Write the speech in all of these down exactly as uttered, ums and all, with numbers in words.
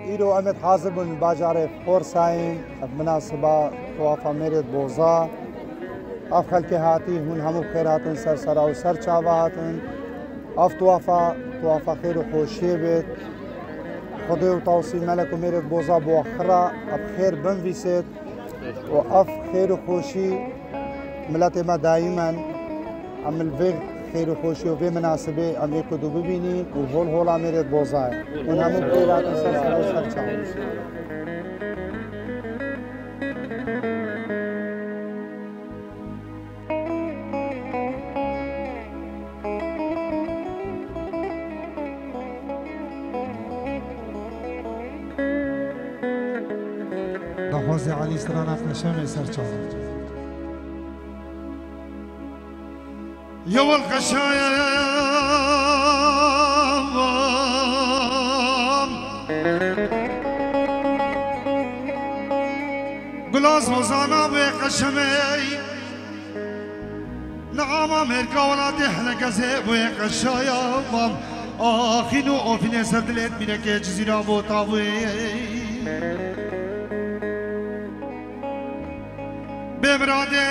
ایرو امید حاضر بن باجار فورساین مناسبة توافا میرد بوزا اف خلق هاتی هون همو خیراتن سر سرا و سر چاواتن اف توافا توافا خیر و خوشی بید خدای و توصی ملک و میرد بوزا بو اخرا اف خیر بنویسید و اف خیر و خوشی ملت ما دائما عمل وی خیر و خوشی و به مناسبه ام یک دو ببینی و هول هول میرد بوزا اون همو خیراتن سر سرا و سر چاواتن نواز علی سرانه قشم سرچاو يا والقشايم قلاص وزانا بقشمي نعم امريكا ولا تحلق زيب وقشايم آخي نو اوفين سردلت منك جزيرة بوطاوي بمرادي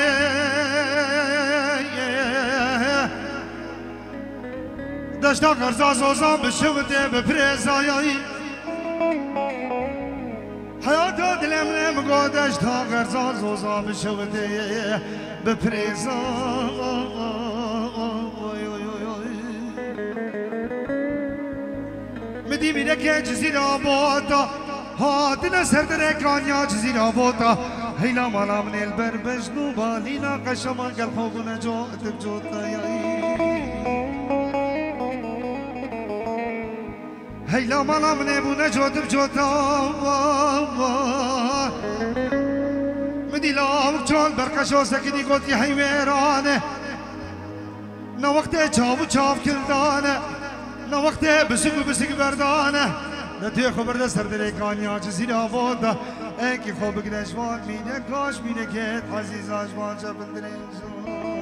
دشتا قرزاز وزان بشوته بپرزایی حیات دلم لم گو دشتا قرزاز وزان بشوته بپرزایی مدی میره که جزیره بوتا هاتنا سردر کانیا جزیره بوتا هیلا مالا من البر بجنو بالینا قشما قل خوگنا جو اتب جوتا یایی هیلا مالا من ابونا جو اتب جوتا مدی لاوک چون برقشو سکدی گوتی حیویرانه نا وقت چاو چاو کلدانه نا وقت بسگ بسگ بردانه نتوی خبر ده سردر کانیا جزیره بودا اینکه خوب گنجوان مینه کاش مینه که عزیز آجوان جا بندرینجو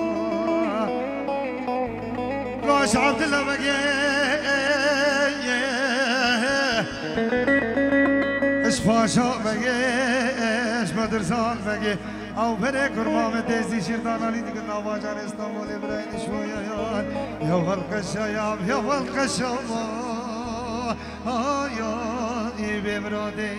کاش عبدالله بگه اش پاشا بگه اش مدرسان بگه او بره کرمام تیزی شیردانانی دیگه نواجان استانبول ابراهیم شویان یا والقشایام یا والقشایام آیا ای بمراده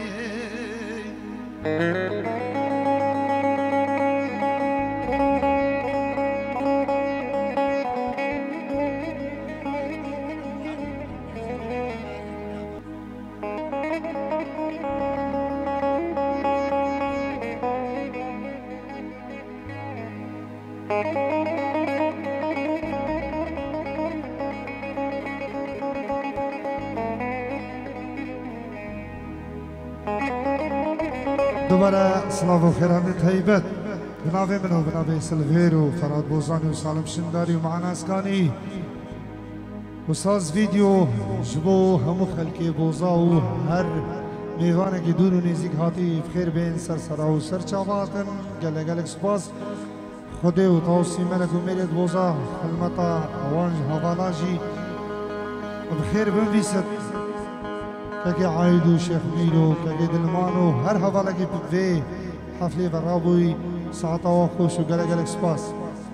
دوباره سلاف و خیران طیبت بنابه منو بنابه سلویر و فراد بوزانی و سالم شنداری و معنا اسکانی و ساز ویدیو جبو همو خلقی بوزا و هر میوانه که دور و نزیک هاتی بخیر بین سر سرا و سر چاواتن گله گله سپاس خودی و توصی ملک و میرد بوزا خلمتا اوانج حوالاجی بخیر بنویست که عایدو شیخ میرو که دلمانو هر حواله که بوی حفلی و رابوی ساعتا و خوش و گله گله سپاس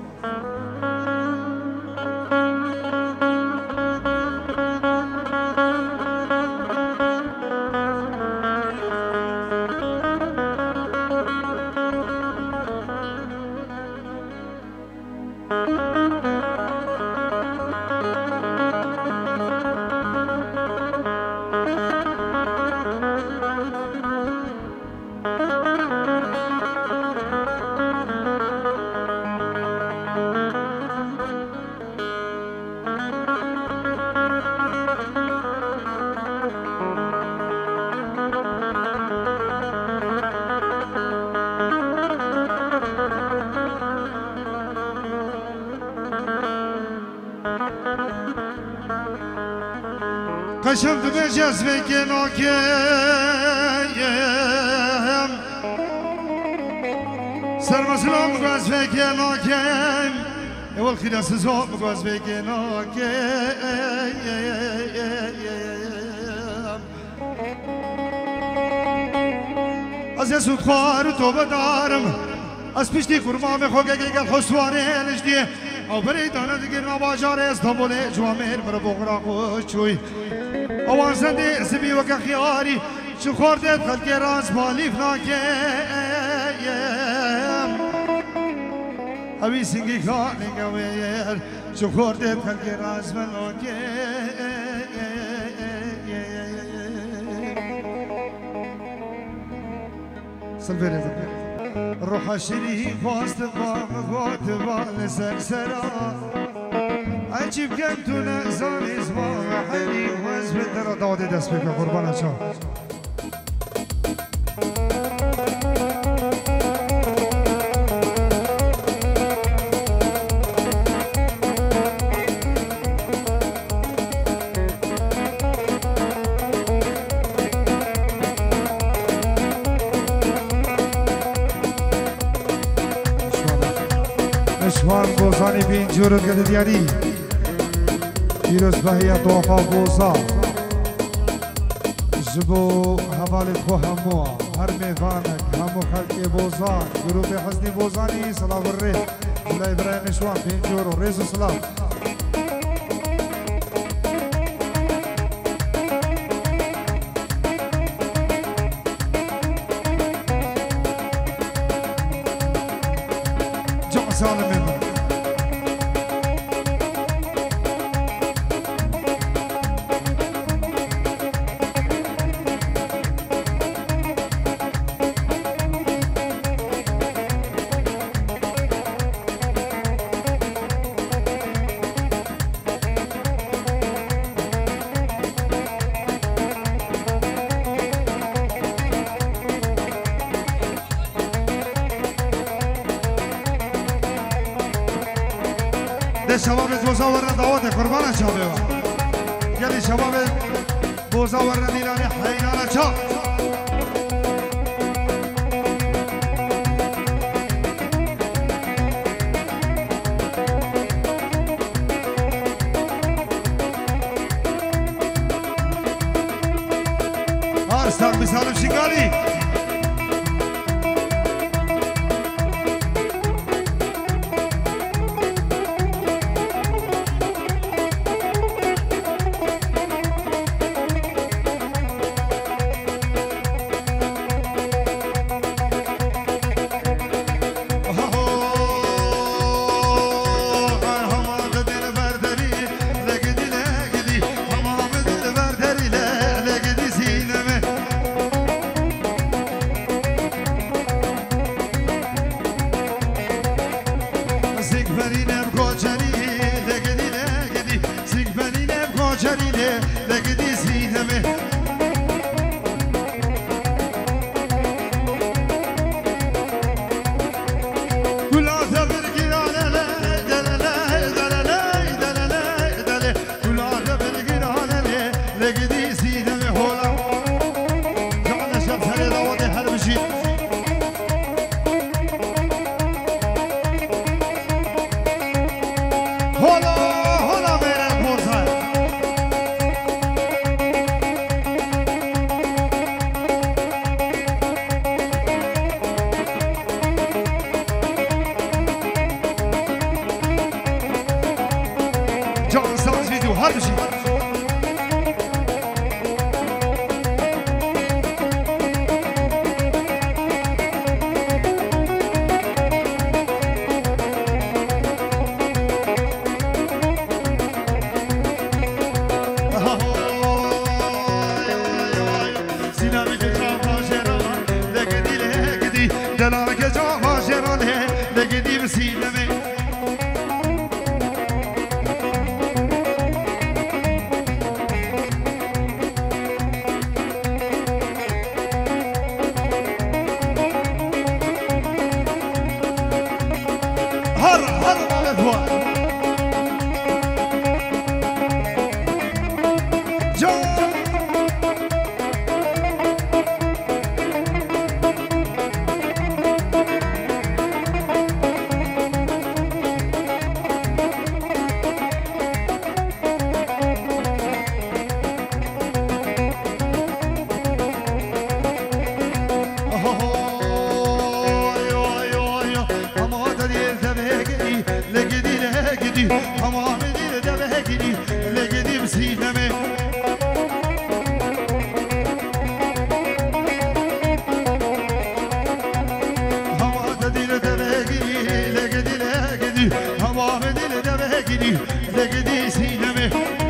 قشم تو بجز بگن آکیم سرمسلام بگز بگن آکیم اول خیلی سزا بگز بگن آکیم از سود خوار تو بدارم از پیشتی کرمام خوگه گل خسواره لجدیه او بری دانه دیگر نباجار استانبول جوامر برا بغرا خوشوی اوان زنده سبی وکا خیاری چو خوردت خلق راز بالیف ناکیم اوی سنگی کانگه ویر چو خوردت خلق راز بالیف سلفيري روح شري فاست فاق فوت فال سكسرا عجيب كنتنا زاني زمان حلي وزبت درا داودي دست بك قربانا شو اشوان بوزانی بین جورت گده دیاری پیروز بهیه توفا بوزا جبو حوالت خو همو هر میوانک همو خلق بوزان گروه حسنی بوزانی سلام الریز جلای برای اشوان بین جورو ریز و سلام سالم من شباب بوزا ورنا دعوت قربان شابه یعنی شباب بوزا ورنا دیرانی حیران چا آرستان بسالم شنگالی لقدي لقدي بسينمي هوا دل دبقي لقدي لقدي هوا دل دبقي لقدي سينمي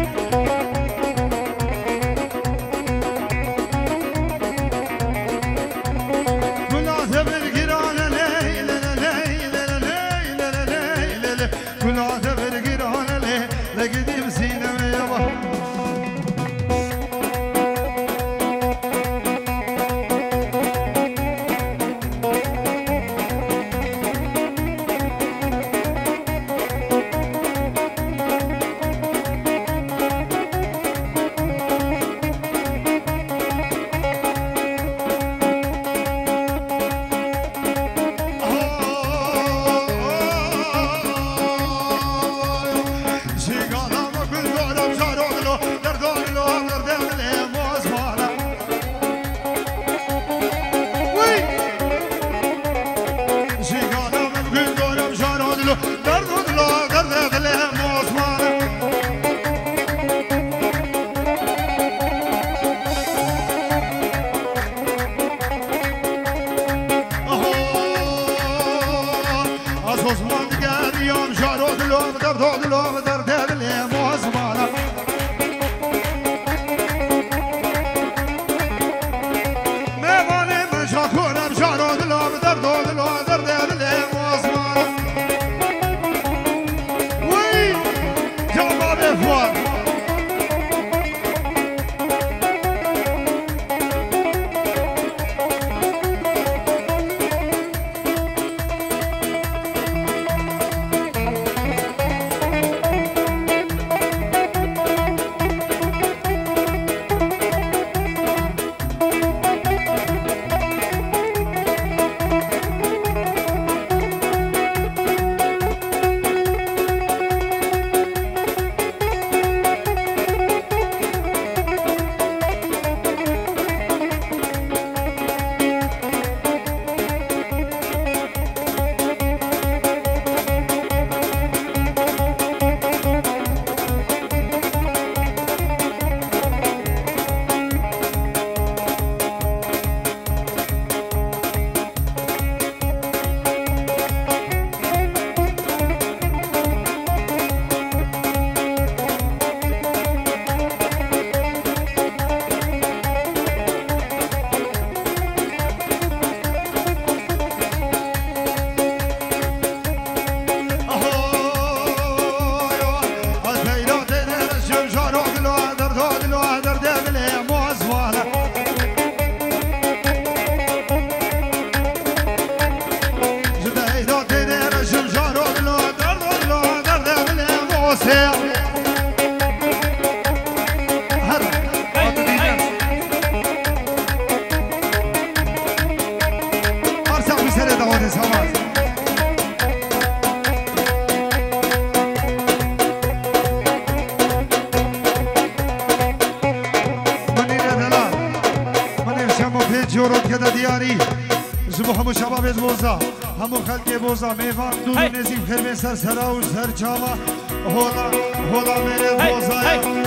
بوزا میوان دور نزیم خرمه سر سرا و سر چاوا هولا هولا میره بوزا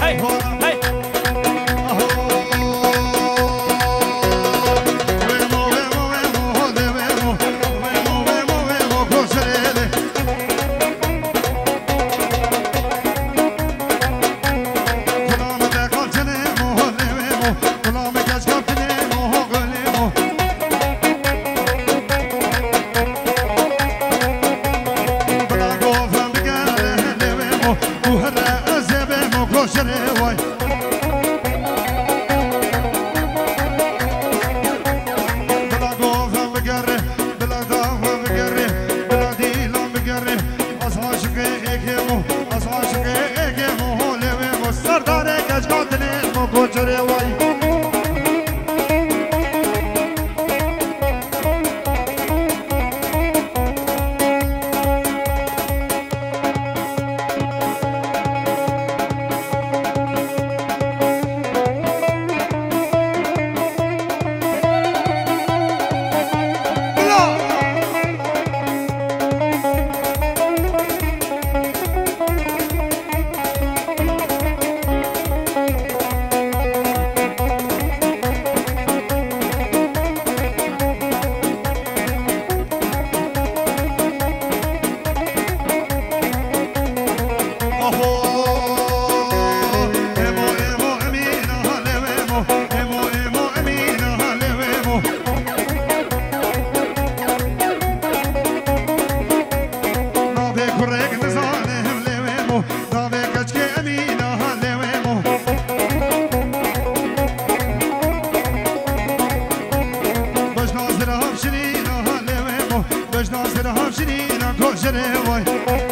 هولا لويمو باش ناظرها بشرينا لويمو باش ناظرها بشرينا كوشري واي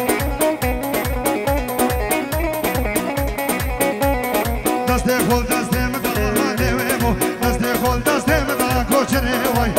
دست خول دست مدا لويمو دست خول دست مدا كوشري واي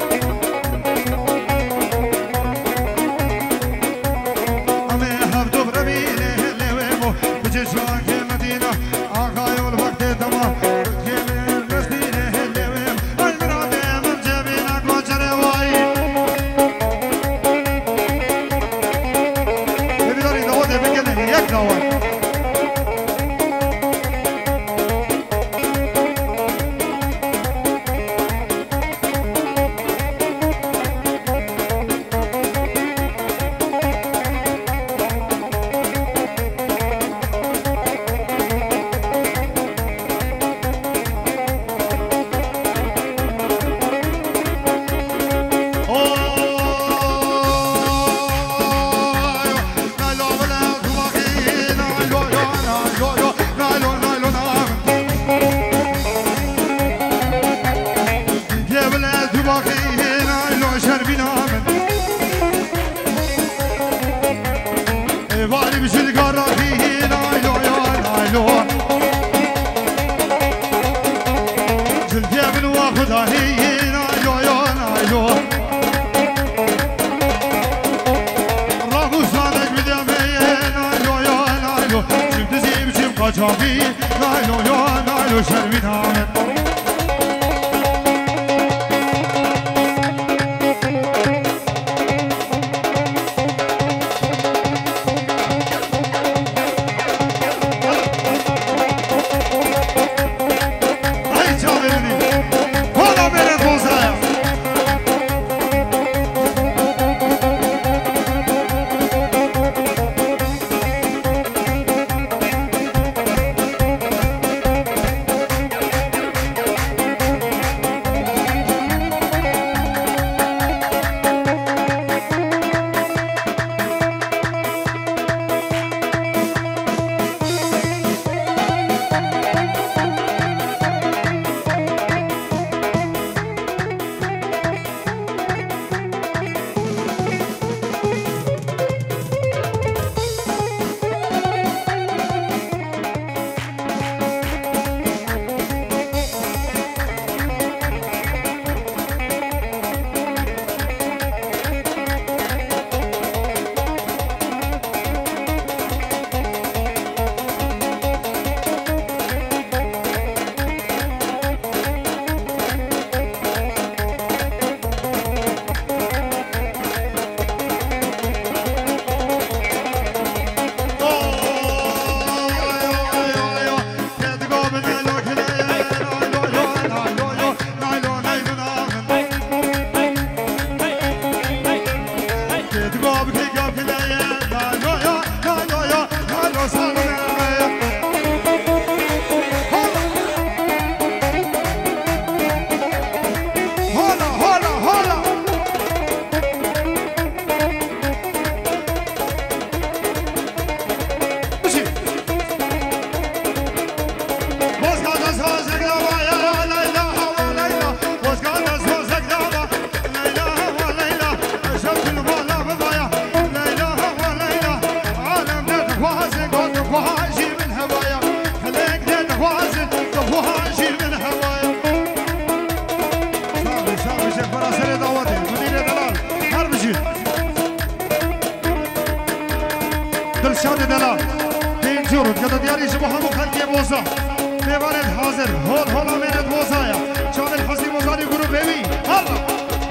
دلشاد دلال این جورد که دیاری شما همو خلقی بوزا میوانت حاضر هول هولا میرد بوزایا چامل حسی بوزانی گروه بیوی الله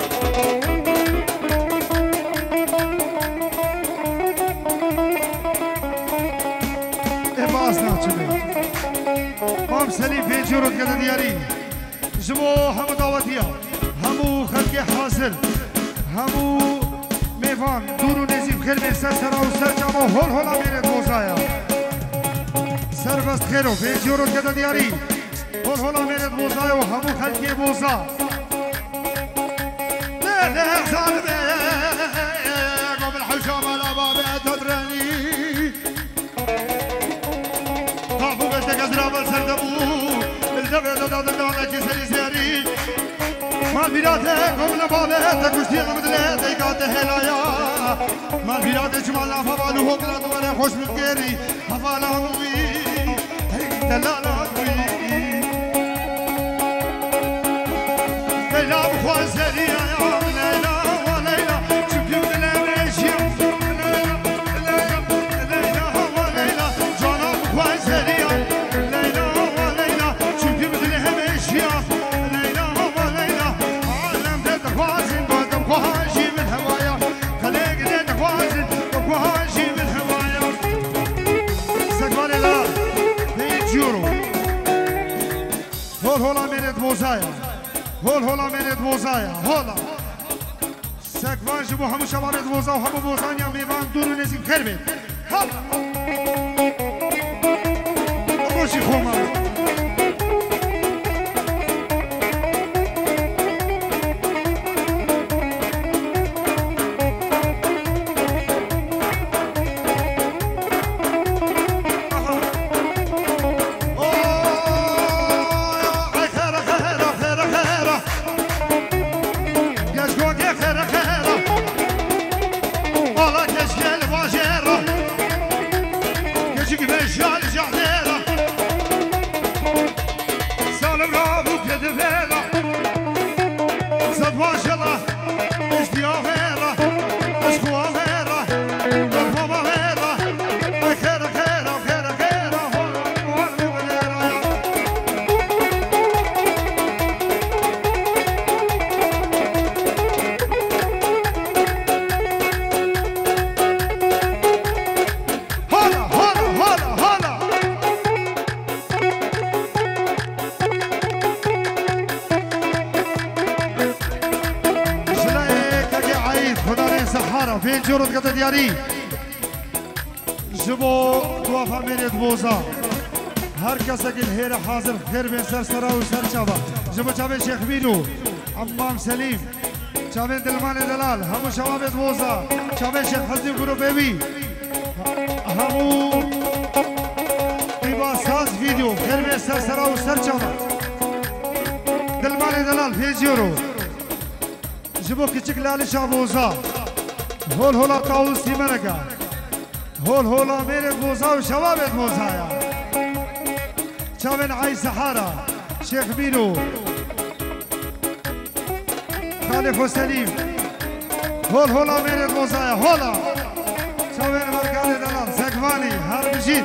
اباز ناچنه هم سلیم این جورد که دیاری شما همو دعوتیا همو خلقی حاضر همو میوان دور و نزیب خیل به سر سرا و سر جامع هول هولا میرد بوزایا سربست خیرو به جورد که دیاری هول هولا میرد بوزایا و همو خلقی بوزا نه نه ظالمه قبل حشام على بابي تدرني دابل سردبو الدبه دادا دادا كسري سري ما بيراتكم لبابه تكشتي غمدله ديقات هلايا ما بيراتك جمال فبالو هكذا وانا خوش متقري هفالا هموي هيك دلالا هموي ليلى بخوان سريع يا ليلى وليلى شوفي بدنا نمشي ليلى ليلى وليلى جانا بخوان سريع ليلى وليلى شوفي بدنا نمشي ليلى وليلى عالم ده خوازن بدم خواشي من هوايا خليك ده خوازن خواشي من هوايا استقبال الله بيجورو هول هولا منت موزايا هول هولا منت موزايا هولا سكوان جبو همو شبابت موزا و همو موزانيا ميوان دورو نزيم خير بيت هولا روشي خوما فين جورد قطع دياري جبو توافع ميريت بوزا هر کسی که هیر حاضر خیر به سر سرا و سر چابا جبو چاوه شیخ بینو امام سلیم چاوه دلمان دلال همو شوابت بوزا چاوه شیخ حزیم گرو بیبی همو ایبا ساز ویدیو خیر به سر سرا و سر چابا دلمان دلال پیجیورو جبو کچک لالی شابوزا هول هولا طاووس سیمنگا هول هولا میرت موزا و شوابت موزایا چاون عای سحارا شیخ بینو خالف و سلیم هول هولا میرت موزایا هولا چاون مرکان دلال سکوانی هر بجید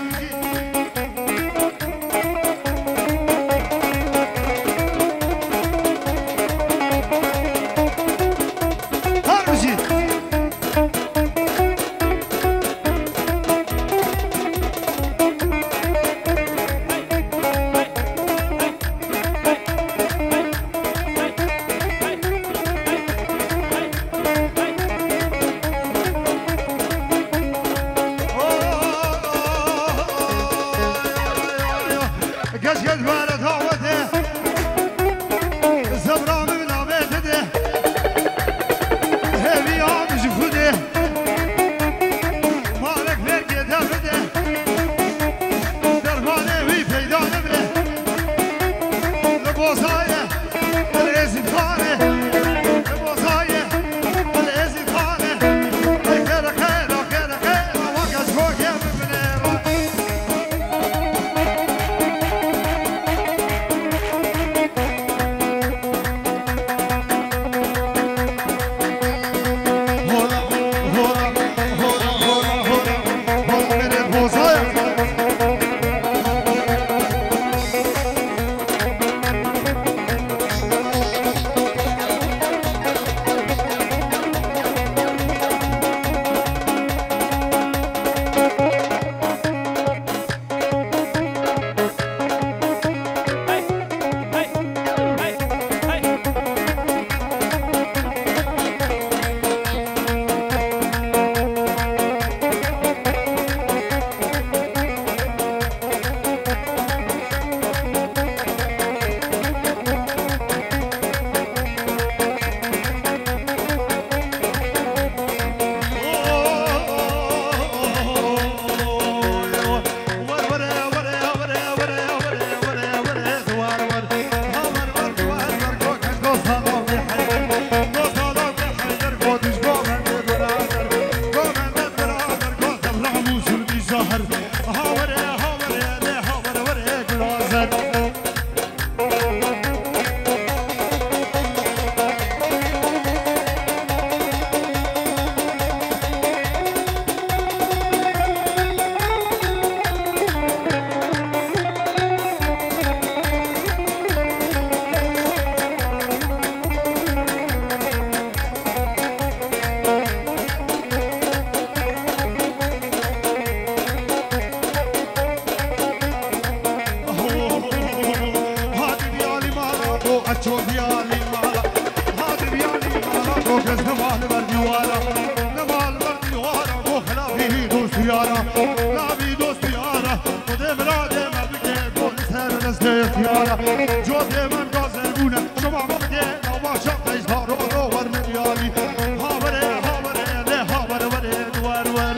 جو دیاری مالا هادی بیانی مالا تو کس نمال بردیوارا نمال بردیوارا گو خلافی دوست یارا خلافی دوست یارا خود مراده مبکه گل سر نسل اختیارا جو دی من گازرگونه شما مبکه نوا شقیش ها رو رو ور مریالی ها بره ها بره نه ها بره بره دوار ور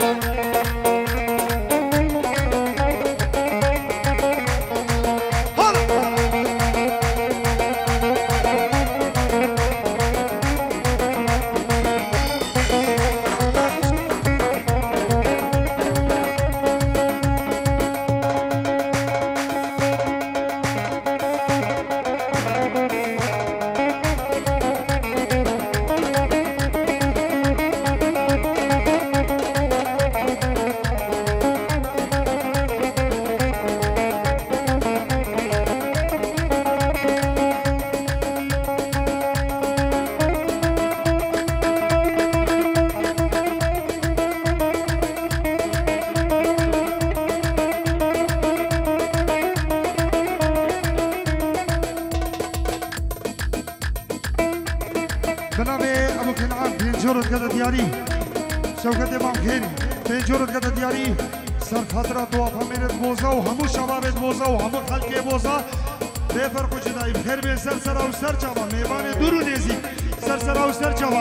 بنابه ابو کنعان پنجورت کده دیاری شوکت امام خیری پنجورت کده دیاری سر خاطرہ تو آپ ہمیرت بوزا و ہمو شبابت بوزا و ہمو خلق بوزا بے فرق و جدائی خیر بے سر سر او سر چاوا میوان دورو نیزی سر سر او سر چاوا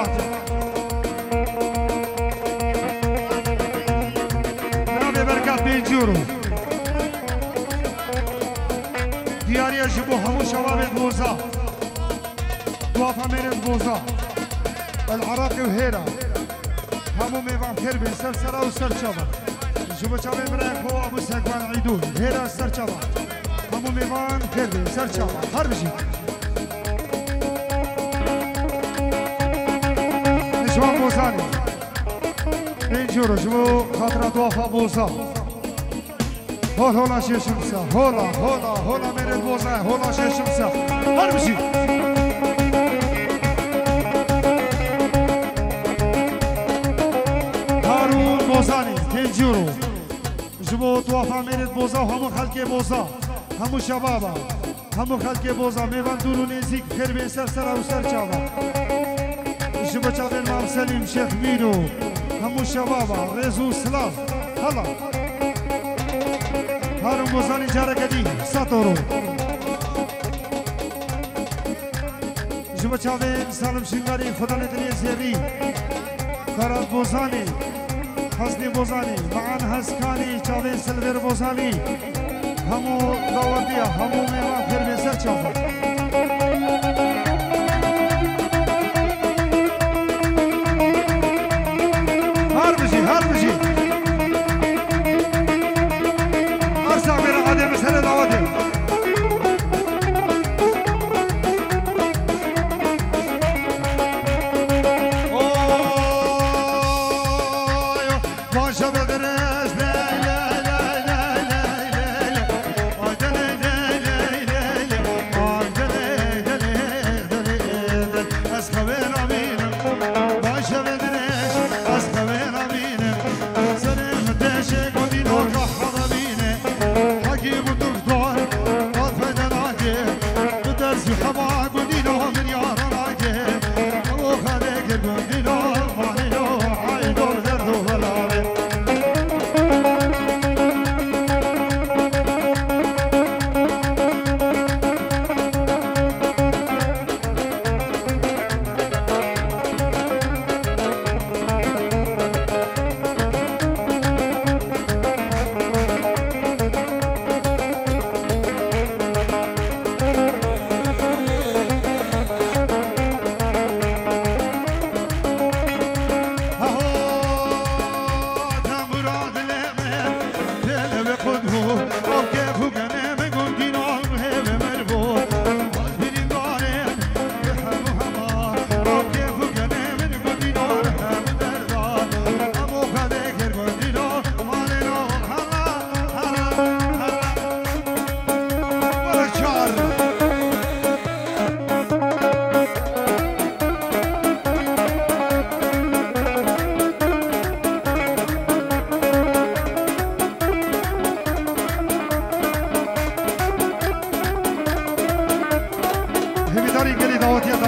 بنابه برکات پنجورو دیاری جبو ہمو شبابت بوزا توافا میرت بوزا العراقي وهيرا همو ميفان خير بين سرسرة وسرشبة شوفوا شباب مريخ هو ابو سكوان عيدون هيرا سرشبة همو ميفان خير بين سرشبة هربجي نشوان بوزاني بين جورو شوفوا خاطرة توافا بوزا هول هولا شي شمسة هولا هولا هولا ميرت بوزا هولا شي شمسة هربجي بوزانی تنجورو جبو توافا میرد بوزا و همو خلق بوزا همو شبابا همو خلق بوزا میوان دورو نیزیک خیر بین سر سر و سر چاوا جبو چاوین مام سلیم شیخ مینو همو شبابا رزو سلاف هلا هارون بوزانی جارکدی ساتورو جبو چاوین سالم شنگاری خدا ندنی زیری فراد بوزانی حسنی بوزانی معان هسکانی چاوین سلویر بوزانی همو داوردیا همو میوان خیر بین سر چاوا هر بجی هر بجی ارسا میرا عاده مسئله دعوته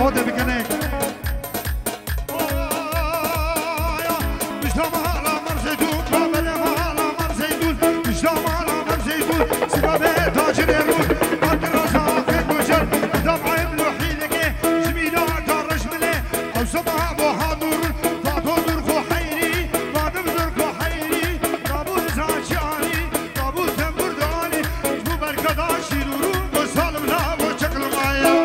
دعوت بکنه مجتمع على مر زيتون قابل على مر زيتون مجتمع على مر زيتون سبب تاجر يرون عبد الرزاق البشر دمع ملوحي لك جميلة كرش ملي أو سمع بهادور فاتور خو حيري فاتم دركو حيري رابو زاشاني رابو تنبرداني جبو بركدا شيرورو بسالم لا وشكل مايا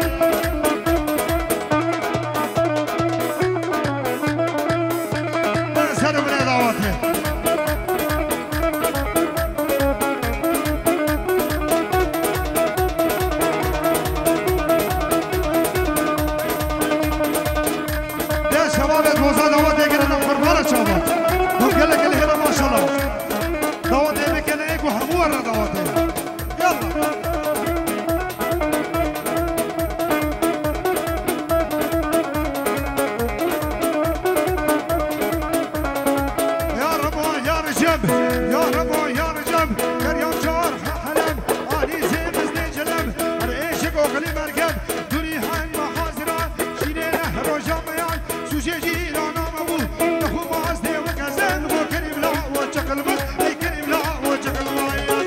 سر بنا دعوته يا شباب الوزارة دعوت يقولون فرمان شباب هم قال لك اللي هنا ما شاء الله دعوت يمكن ايكو همورة دعوت يلا يا ربو يا رجب يا ربو يا رجب كريم جار حلم علي زين بزني جلم رئيشك وخلي مركب دوني هاي محاضرة شينينا روجا ميان سوشي جيرانا مبول نخو مازدي وكزن وكريم لا وشكل بس اي كريم لا وشكل مايان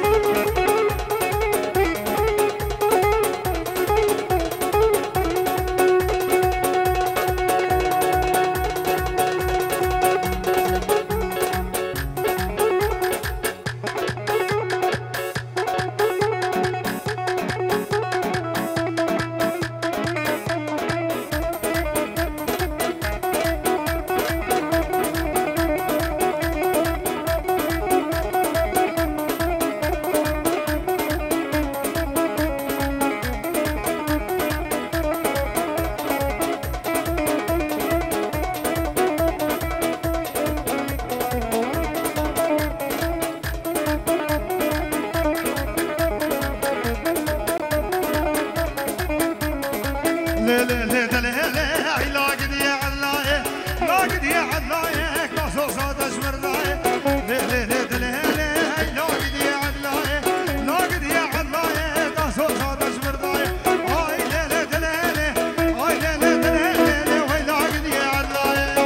لي لي لي لي لي لاقد يا علاي لاقد يا علاي كاسو صاد اشمرداي لي لي لي لي لي لاقد يا علاي لاقد يا علاي كاسو صاد اشمرداي اي لي لي لي لي اي لي لي لي لي وي لاقد يا علاي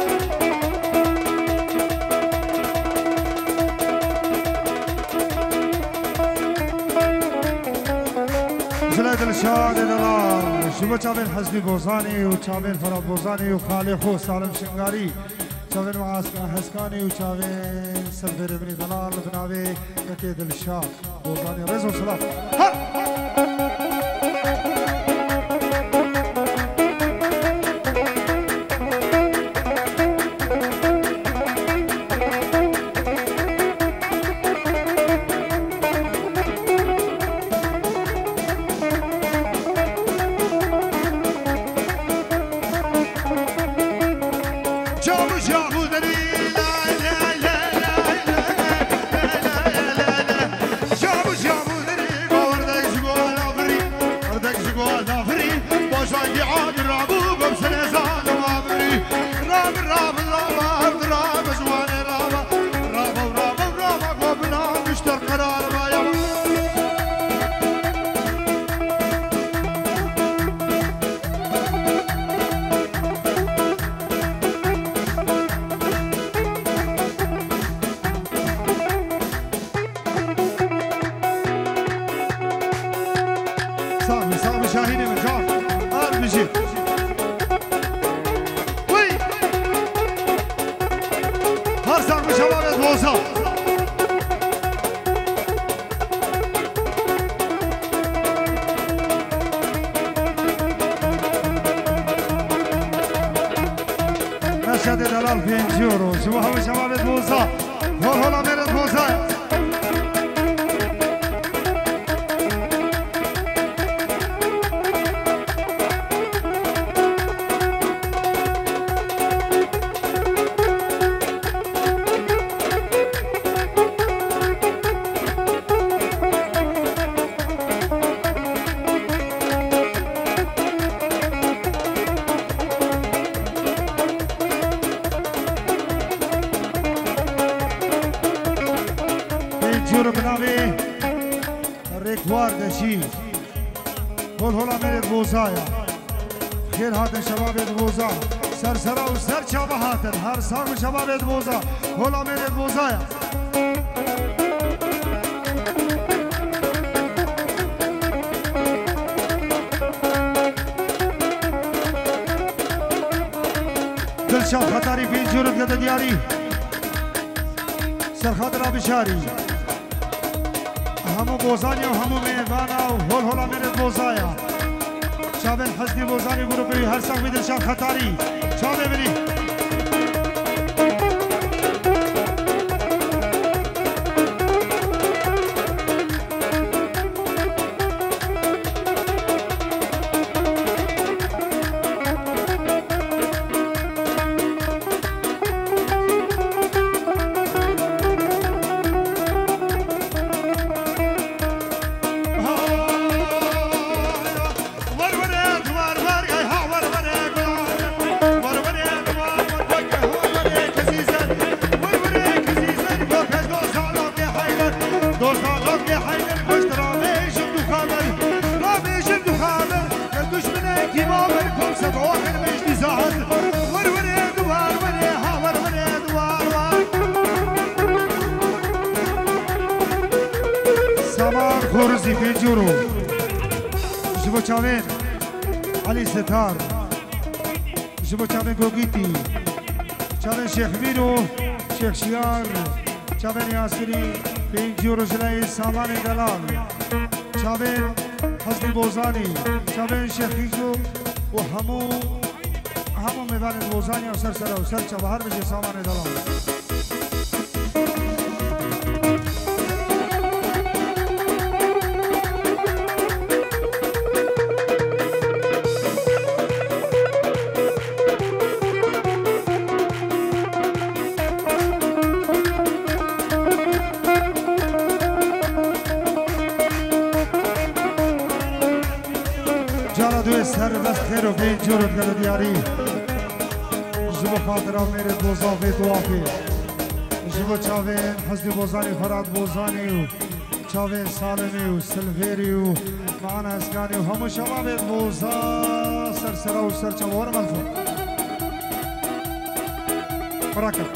جلاد الشاد دلال شما چاوین حزبی بوزانی و چاوین فراد بوزانی و خالی خو سالم شنگاری چاوین معاسکان حسکانی و چاوین سرفر ابن دلال بناوی یکی دلشاد بوزانی رزو سلام جابو جابو دري لا لا لا لا لا لا جابو جابو دري وردك جوال افري وردك جوال افري باشاي عاد رابو بمسنه زاد افري راب راب راب راب جوال راب راب راب راب قبنا مشتر قرار ما يا صاحبي صاحبي شاهين من جار قال بيجي وي هر صاحبي شباب الوزا نشهد دلال بين جورو شباب شباب الوزا هول هول امير الوزا جور بناوی ریکوار دشی هول هولا میرد بوزایا خير هاتن شباب بوزا سر سرا و سر چابه هاتن هر ساق شباب بوزا هولا میرد بوزایا دلشاد خطاری بین جورت گده دیاری سر خاطر آبشاری همو بوزانی و همو میوانا و هول هولا میرد بوزایا شابن حسنی بوزانی گروپی هر ساق بی دلشاد خطاری چابه بری خورزی پنجورو جبو چاوین علی ستار جبو چاوین گوگیتی چاوین شیخ مینو شیخ شیار چاوین یاسری پنجورو جلای سامان دلال چاوین حسنی بوزانی چاوین شیخیجو و همو همو میوان بوزانی و سر سر و سر چاوه هر بجه سامان دلال سر دست خیر و بین جورت گل دیاری جبو خاطرها میره بوزافی دوافی جبو چاوین حسنی بوزانی فراد بوزانی و چاوین سالمی و سلفیری و معانا اسکانی و همو شباب بوزا سر سرا و سر چوار ملفو براکت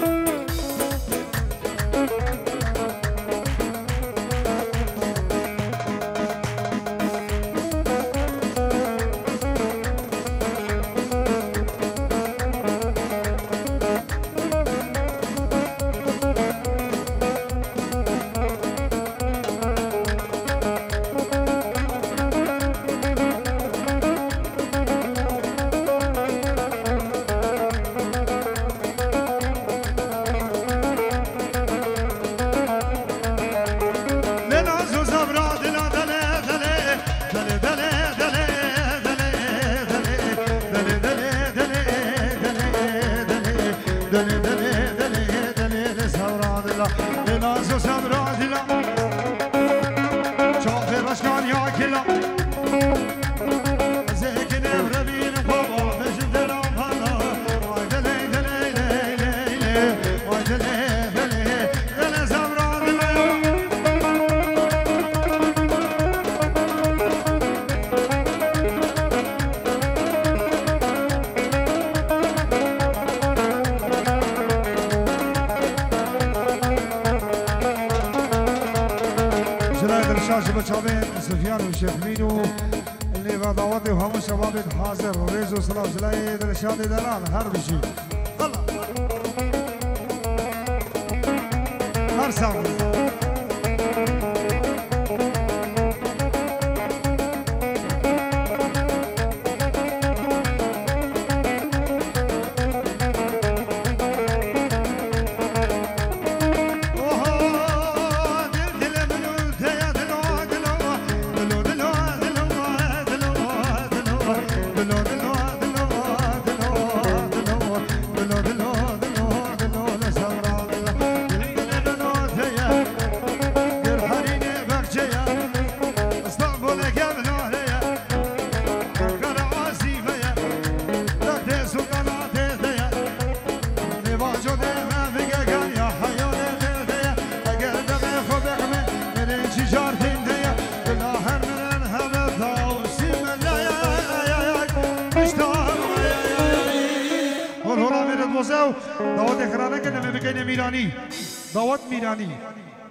شباب سفيان وشيخ مينو اللي بضاوطي وهم شباب حاضر وريزو صلاة جلاي درشاد دلال هر بشي الله هر ساعة مشتاق هول هول عميرة بوزاو دعوت اخرانه كنا مبكين ميراني دعوت ميراني